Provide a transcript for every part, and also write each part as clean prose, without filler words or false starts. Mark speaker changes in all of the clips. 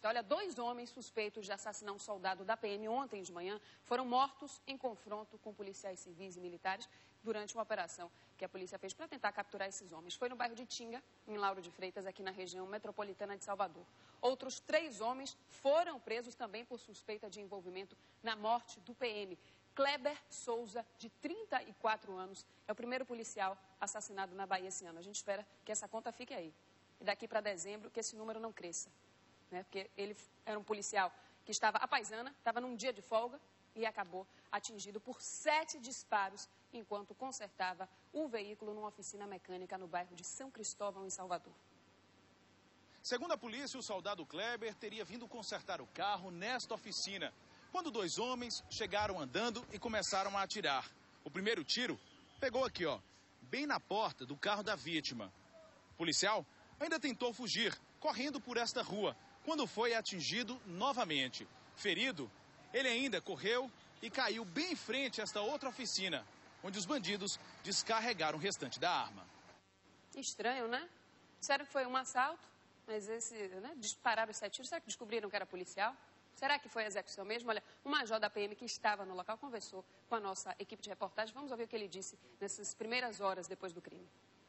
Speaker 1: Olha, 2 homens suspeitos de assassinar um soldado da PM ontem de manhã foram mortos em confronto com policiais civis e militares durante uma operação que a polícia fez para tentar capturar esses homens. Foi no bairro de Tinga, em Lauro de Freitas, aqui na região metropolitana de Salvador. Outros 3 homens foram presos também por suspeita de envolvimento na morte do PM. Kleber Souza, de 34 anos, é o primeiro policial assassinado na Bahia esse ano. A gente espera que essa conta fique aí. E daqui para dezembro, que esse número não cresça. Porque ele era um policial que estava à paisana, estava num dia de folga e acabou atingido por 7 disparos enquanto consertava um veículo numa oficina mecânica no bairro de São Cristóvão, em Salvador.
Speaker 2: Segundo a polícia, o soldado Kleber teria vindo consertar o carro nesta oficina, quando 2 homens chegaram andando e começaram a atirar. O primeiro tiro pegou aqui, ó, bem na porta do carro da vítima. O policial ainda tentou fugir, correndo por esta rua, quando foi atingido novamente. Ferido, ele ainda correu e caiu bem em frente a esta outra oficina, onde os bandidos descarregaram o restante da arma.
Speaker 1: Estranho, né? Disseram que foi um assalto, mas dispararam os 7 tiros. Será que descobriram que era policial? Será que foi execução mesmo? Olha, o major da PM que estava no local conversou com a nossa equipe de reportagem. Vamos ouvir o que ele disse nessas primeiras horas depois do crime.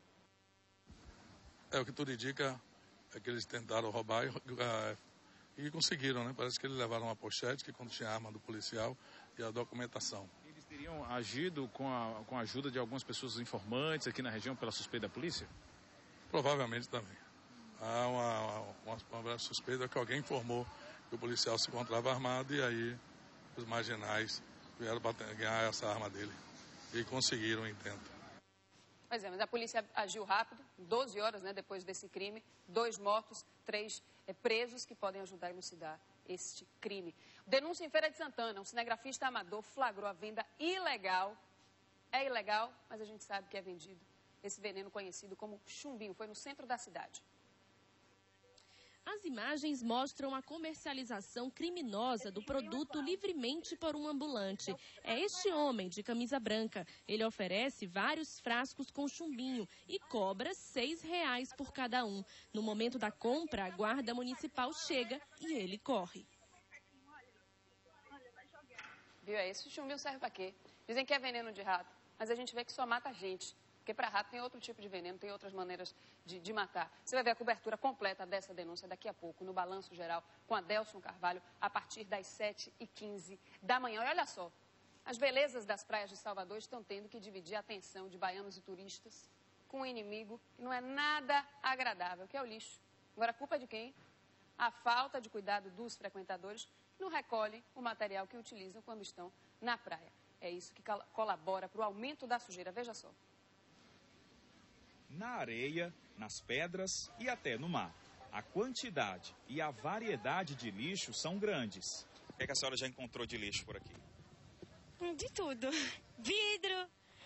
Speaker 3: O que tudo indica é que eles tentaram roubar e conseguiram, né? Parece que eles levaram uma pochete que continha a arma do policial e a documentação.
Speaker 2: Eles teriam agido com a ajuda de algumas pessoas informantes aqui na região pela suspeita da polícia?
Speaker 3: Provavelmente também. Há uma breve suspeita que alguém informou que o policial se encontrava armado e aí os marginais vieram para ganhar essa arma dele e conseguiram o intento.
Speaker 1: Pois é, mas a polícia agiu rápido, 12 horas depois desse crime, 2 mortos, 3 presos que podem ajudar a elucidar este crime. Denúncia em Feira de Santana, um cinegrafista amador flagrou a venda ilegal. É ilegal, mas a gente sabe que é vendido. Esse veneno conhecido como chumbinho, foi no centro da cidade.
Speaker 4: As imagens mostram a comercialização criminosa do produto livremente por um ambulante. É este homem de camisa branca. Ele oferece vários frascos com chumbinho e cobra R$6 por cada um. No momento da compra, a guarda municipal chega e ele corre.
Speaker 1: Viu? Esse chumbinho serve para quê? Dizem que é veneno de rato, mas a gente vê que só mata gente. Porque para rato tem outro tipo de veneno, tem outras maneiras de matar. Você vai ver a cobertura completa dessa denúncia daqui a pouco, no Balanço Geral, com Adelson Carvalho, a partir das 7h15 da manhã. E olha só, as belezas das praias de Salvador estão tendo que dividir a atenção de baianos e turistas com um inimigo que não é nada agradável, que é o lixo. Agora, a culpa é de quem? A falta de cuidado dos frequentadores que não recolhem o material que utilizam quando estão na praia. É isso que colabora para o aumento da sujeira. Veja só.
Speaker 5: Na areia, nas pedras e até no mar. A quantidade e a variedade de lixo são grandes. O que a senhora já encontrou de lixo por aqui?
Speaker 6: De tudo. Vidro,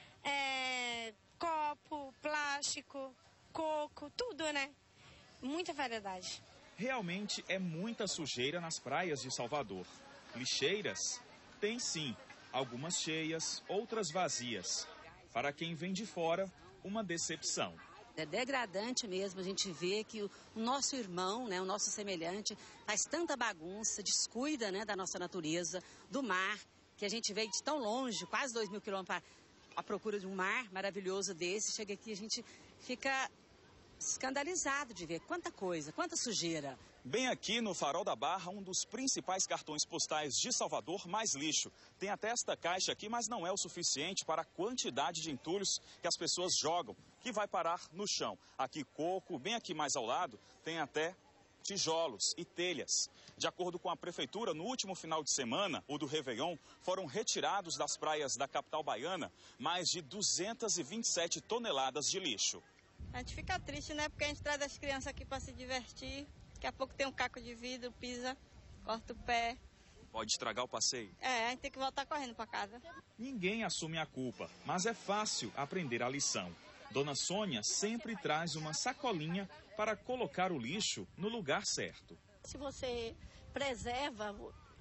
Speaker 6: copo, plástico, coco, tudo, né? Muita variedade.
Speaker 5: Realmente é muita sujeira nas praias de Salvador. Lixeiras? Tem sim. Algumas cheias, outras vazias. Para quem vem de fora, uma decepção.
Speaker 7: É degradante mesmo a gente vê que o nosso irmão, o nosso semelhante, faz tanta bagunça, descuida da nossa natureza, do mar, que a gente veio de tão longe, quase 2.000 quilômetros à procura de um mar maravilhoso desse. Chega aqui, a gente fica escandalizado de ver quanta coisa, quanta sujeira.
Speaker 5: Bem aqui no Farol da Barra, um dos principais cartões postais de Salvador, mais lixo. Tem até esta caixa aqui, mas não é o suficiente para a quantidade de entulhos que as pessoas jogam, que vai parar no chão. Aqui coco, bem aqui mais ao lado, tem até tijolos e telhas. De acordo com a prefeitura, no último final de semana, o do Réveillon, foram retirados das praias da capital baiana mais de 227 toneladas de lixo.
Speaker 6: A gente fica triste, né? Porque a gente traz as crianças aqui para se divertir. Daqui a pouco tem um caco de vidro, pisa, corta o pé.
Speaker 5: Pode estragar o passeio?
Speaker 6: A gente tem que voltar correndo para casa.
Speaker 5: Ninguém assume a culpa, mas é fácil aprender a lição. Dona Sônia sempre traz uma sacolinha para colocar o lixo no lugar certo.
Speaker 8: Se você preservar,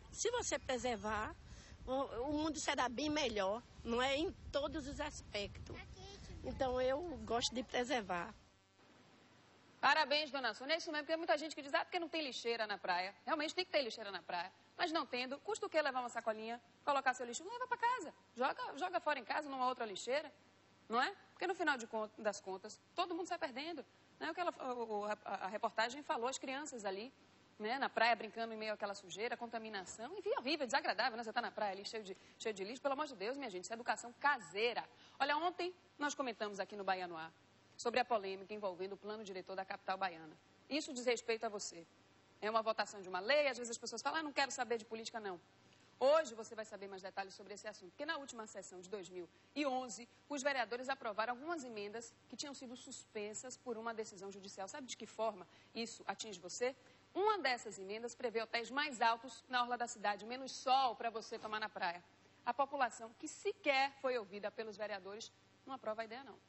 Speaker 8: o mundo será bem melhor, não é? Em todos os aspectos. Então eu gosto de preservar.
Speaker 1: Parabéns, dona Sônia. É isso mesmo, porque tem muita gente que diz, porque não tem lixeira na praia. Realmente tem que ter lixeira na praia. Mas não tendo, custa o quê levar uma sacolinha, colocar seu lixo, leva para casa. Joga fora em casa, numa outra lixeira. Não é? Porque no final das contas, todo mundo sai perdendo. Não é o que a reportagem falou, as crianças ali, né, na praia, brincando em meio àquela sujeira, contaminação. Enfim, horrível, desagradável, né? Você está na praia ali cheio de lixo. Pelo amor de Deus, minha gente, isso é educação caseira. Olha, ontem nós comentamos aqui no Bahia no Ar sobre a polêmica envolvendo o plano diretor da capital baiana. Isso diz respeito a você. É uma votação de uma lei, às vezes as pessoas falam, não quero saber de política, não. Hoje você vai saber mais detalhes sobre esse assunto, porque na última sessão de 2011, os vereadores aprovaram algumas emendas que tinham sido suspensas por uma decisão judicial. Sabe de que forma isso atinge você? Uma dessas emendas prevê hotéis mais altos na orla da cidade, menos sol para você tomar na praia. A população, que sequer foi ouvida pelos vereadores, não aprova a ideia, não.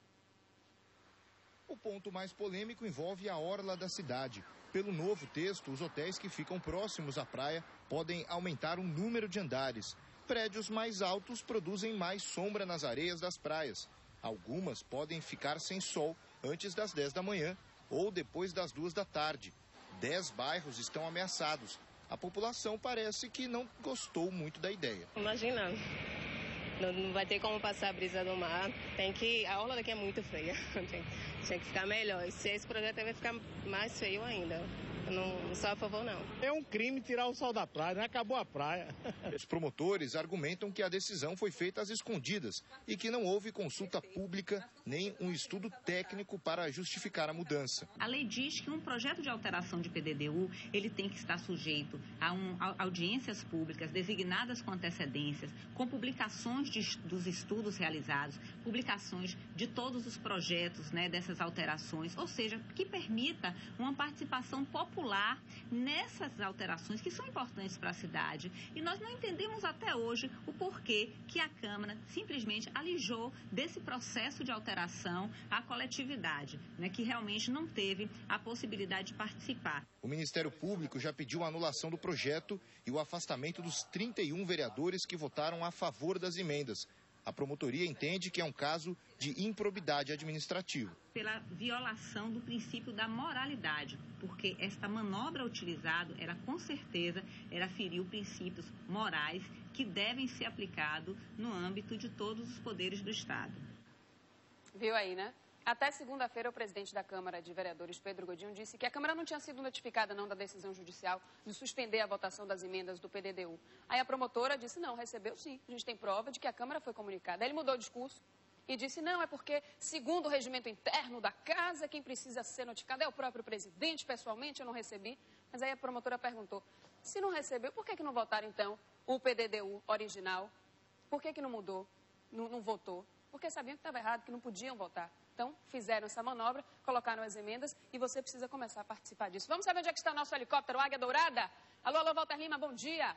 Speaker 9: O ponto mais polêmico envolve a orla da cidade. Pelo novo texto, os hotéis que ficam próximos à praia podem aumentar o número de andares. Prédios mais altos produzem mais sombra nas areias das praias. Algumas podem ficar sem sol antes das 10 da manhã ou depois das 2 da tarde. 10 bairros estão ameaçados. A população parece que não gostou muito da ideia.
Speaker 10: Imagina, não vai ter como passar a brisa do mar. A orla daqui é muito feia. Tinha que ficar melhor. E se esse projeto vai ficar mais feio ainda. Eu não sou a favor, não.
Speaker 11: É um crime tirar o sol da praia, né? Acabou a praia.
Speaker 9: Os promotores argumentam que a decisão foi feita às escondidas e que não houve consulta pública nem um estudo técnico para justificar a mudança.
Speaker 12: A lei diz que um projeto de alteração de PDDU, ele tem que estar sujeito a audiências públicas designadas com antecedências, com publicações dos estudos realizados, publicações de todos os projetos, né, dessas alterações, ou seja, que permita uma participação popular nessas alterações que são importantes para a cidade. E nós não entendemos até hoje o porquê que a Câmara simplesmente alijou desse processo de alteração a coletividade, né, que realmente não teve a possibilidade de participar.
Speaker 9: O Ministério Público já pediu a anulação do projeto e o afastamento dos 31 vereadores que votaram a favor das emendas. A promotoria entende que é um caso de improbidade administrativa.
Speaker 12: Pela violação do princípio da moralidade, porque esta manobra utilizada, com certeza, feriu princípios morais que devem ser aplicados no âmbito de todos os poderes do Estado.
Speaker 1: Viu aí, né? Até segunda-feira, o presidente da Câmara de Vereadores, Pedro Godinho, disse que a Câmara não tinha sido notificada não da decisão judicial de suspender a votação das emendas do PDDU. Aí a promotora disse, não, recebeu sim. A gente tem prova de que a Câmara foi comunicada. Aí ele mudou o discurso e disse, não, é porque, segundo o regimento interno da casa, quem precisa ser notificado é o próprio presidente, pessoalmente, eu não recebi. Mas aí a promotora perguntou, se não recebeu, por que não votaram, então, o PDDU original? Por que não mudou, não votou? Porque sabiam que estava errado, que não podiam votar. Então, fizeram essa manobra, colocaram as emendas e você precisa começar a participar disso. Vamos saber onde é que está nosso helicóptero Águia Dourada? Alô, alô, Walter Lima, bom dia.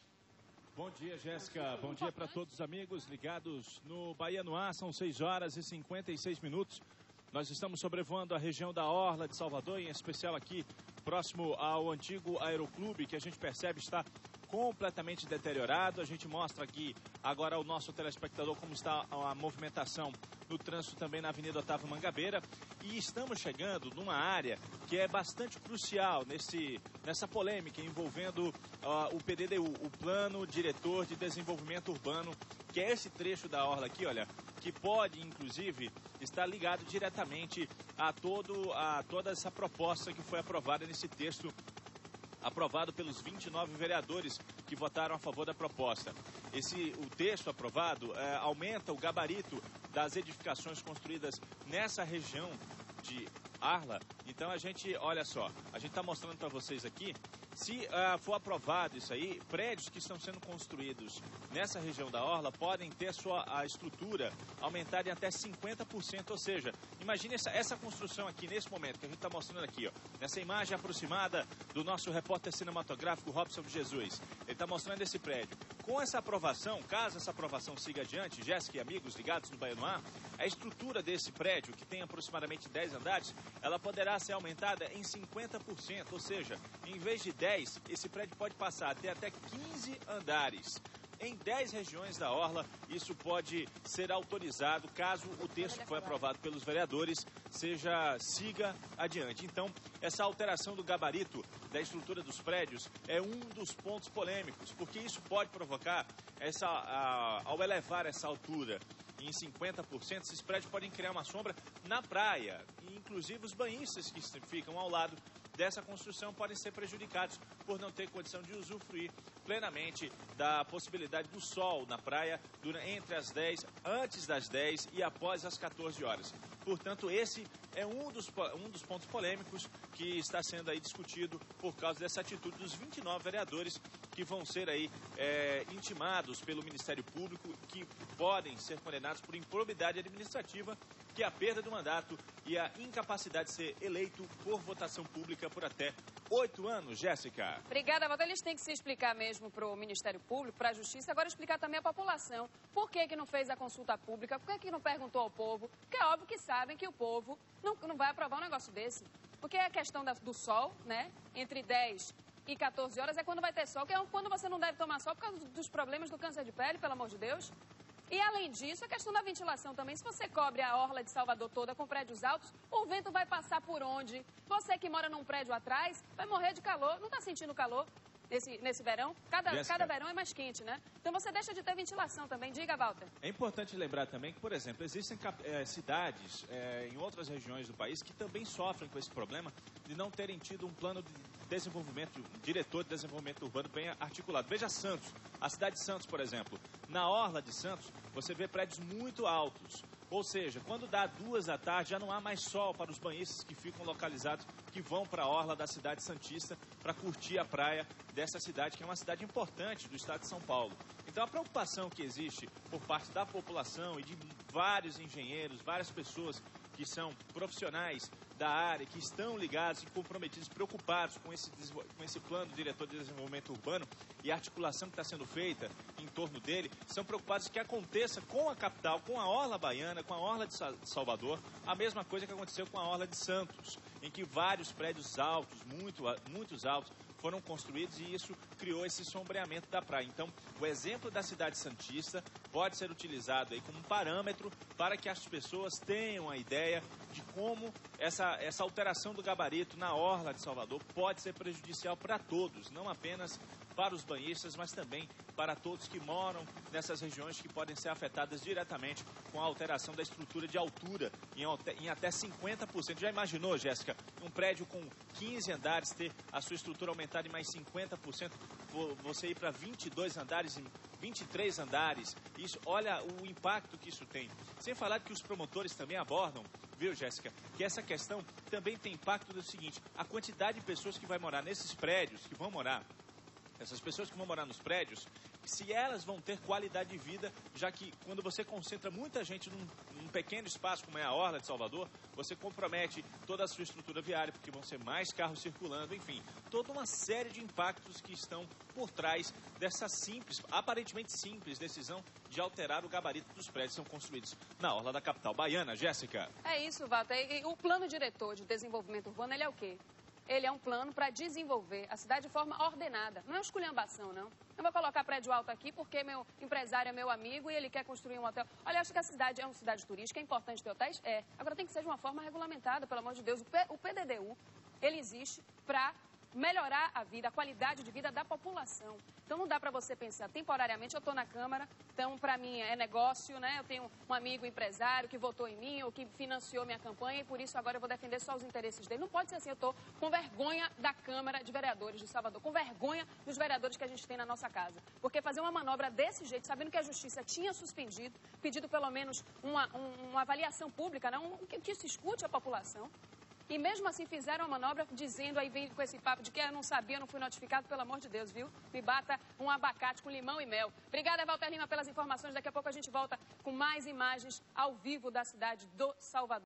Speaker 13: Bom dia, Jéssica. Bom dia para todos os amigos ligados no Bahia no Ar. São 6 horas e 56 minutos. Nós estamos sobrevoando a região da Orla de Salvador, em especial aqui, próximo ao antigo Aeroclube, que a gente percebe está completamente deteriorado. A gente mostra aqui agora ao nosso telespectador como está a movimentação no trânsito também na Avenida Otávio Mangabeira. E estamos chegando numa área que é bastante crucial nessa polêmica envolvendo o PDDU, o Plano Diretor de Desenvolvimento Urbano, que é esse trecho da orla aqui, olha, que pode, inclusive, estar ligado diretamente a toda essa proposta que foi aprovada nesse texto aprovado pelos 29 vereadores que votaram a favor da proposta. O texto aprovado aumenta o gabarito das edificações construídas nessa região de Arla. Então olha só, a gente está mostrando para vocês aqui, se for aprovado isso aí, prédios que estão sendo construídos nessa região da Orla podem ter a estrutura aumentada em até 50%, ou seja, imagine essa construção aqui nesse momento que a gente está mostrando aqui, ó, nessa imagem aproximada do nosso repórter cinematográfico Robson de Jesus. Ele está mostrando esse prédio. Com essa aprovação, caso essa aprovação siga adiante, Jéssica e amigos ligados no Bahia no Ar, a estrutura desse prédio, que tem aproximadamente 10 andares, ela poderá ser aumentada em 50%, ou seja, em vez de 10, esse prédio pode passar a ter até 15 andares. em 10 regiões da orla. Isso pode ser autorizado caso o texto que foi aprovado pelos vereadores siga adiante. Então, essa alteração do gabarito da estrutura dos prédios é um dos pontos polêmicos, porque isso pode provocar, ao elevar essa altura em 50%, esses prédios podem criar uma sombra na praia. E, inclusive, os banhistas que ficam ao lado dessa construção podem ser prejudicados por não ter condição de usufruir plenamente da possibilidade do sol na praia antes das 10 e após as 14 horas. Portanto, esse é um dos pontos polêmicos que está sendo aí discutido por causa dessa atitude dos 29 vereadores que vão ser aí intimados pelo Ministério Público, que podem ser condenados por improbidade administrativa, que é a perda do mandato e a incapacidade de ser eleito por votação pública por até 8 anos. Jéssica.
Speaker 1: Obrigada, Walter. Eles têm que se explicar mesmo para o Ministério Público, para a Justiça, agora explicar também à população. Por que não fez a consulta pública? Por que não perguntou ao povo? Porque é óbvio que sabem que o povo não vai aprovar um negócio desse. Porque a questão do sol, né, entre 10 e 14 horas é quando vai ter sol, que é quando você não deve tomar sol por causa dos problemas do câncer de pele, pelo amor de Deus. E, além disso, a questão da ventilação também. Se você cobre a orla de Salvador toda com prédios altos, o vento vai passar por onde? Você que mora num prédio atrás vai morrer de calor. Não está sentindo calor nesse verão? Cada verão é mais quente, né? Então você deixa de ter ventilação também. Diga, Walter.
Speaker 13: É importante lembrar também que, por exemplo, existem cidades em outras regiões do país que também sofrem com esse problema de não terem tido um plano de desenvolvimento, diretor de desenvolvimento urbano bem articulado. Veja Santos, a cidade de Santos, por exemplo. Na orla de Santos, você vê prédios muito altos. Ou seja, quando dá 2 da tarde, já não há mais sol para os banhistas que ficam localizados, que vão para a orla da cidade santista para curtir a praia dessa cidade, que é uma cidade importante do estado de São Paulo. Então, a preocupação que existe por parte da população e de vários engenheiros, várias pessoas que são profissionais da área, que estão ligados e comprometidos, preocupados com esse plano diretor de desenvolvimento urbano e a articulação que está sendo feita em torno dele, são preocupados que aconteça com a capital, com a orla baiana, com a orla de Salvador, a mesma coisa que aconteceu com a orla de Santos, em que vários prédios altos, muitos altos, foram construídos e isso criou esse sombreamento da praia. Então, o exemplo da cidade santista pode ser utilizado aí como um parâmetro para que as pessoas tenham a ideia de como essa alteração do gabarito na orla de Salvador pode ser prejudicial para todos, não apenas para os banhistas, mas também para todos que moram nessas regiões que podem ser afetadas diretamente com a alteração da estrutura de altura em até 50%. Já imaginou, Jéssica, um prédio com 15 andares ter a sua estrutura aumentada em mais 50%, você ir para 22 andares, 23 andares, isso, olha o impacto que isso tem. Sem falar que os promotores também abordam, viu, Jéssica, que essa questão também tem impacto do seguinte: a quantidade de pessoas que vai morar nesses prédios, essas pessoas que vão morar nos prédios, se elas vão ter qualidade de vida, já que quando você concentra muita gente num pequeno espaço, como é a orla de Salvador, você compromete toda a sua estrutura viária, porque vão ser mais carros circulando, enfim, toda uma série de impactos que estão por trás dessa aparentemente simples decisão de alterar o gabarito dos prédios que são construídos na orla da capital baiana. Jéssica.
Speaker 1: É isso, Walter. E o plano diretor de desenvolvimento urbano, ele é o quê? Ele é um plano para desenvolver a cidade de forma ordenada. Não é esculhambação, não. Eu vou colocar prédio alto aqui porque meu empresário é meu amigo e ele quer construir um hotel. Olha, eu acho que a cidade é uma cidade turística, é importante ter hotéis? É. Agora tem que ser de uma forma regulamentada, pelo amor de Deus. O PDDU, ele existe para melhorar a vida, a qualidade de vida da população. Então não dá para você pensar temporariamente, eu estou na Câmara, então para mim é negócio, né? Eu tenho um amigo empresário que votou em mim ou que financiou minha campanha e por isso agora eu vou defender só os interesses dele. Não pode ser assim, eu estou com vergonha da Câmara de Vereadores de Salvador, com vergonha dos vereadores que a gente tem na nossa casa. Porque fazer uma manobra desse jeito, sabendo que a Justiça tinha pedido pelo menos uma avaliação pública, né? Que se escute a população. E mesmo assim fizeram a manobra dizendo, aí vem com esse papo de que eu não sabia, não fui notificado, pelo amor de Deus, viu? Me bata um abacate com limão e mel. Obrigada, Walter Lima, pelas informações. Daqui a pouco a gente volta com mais imagens ao vivo da cidade do Salvador.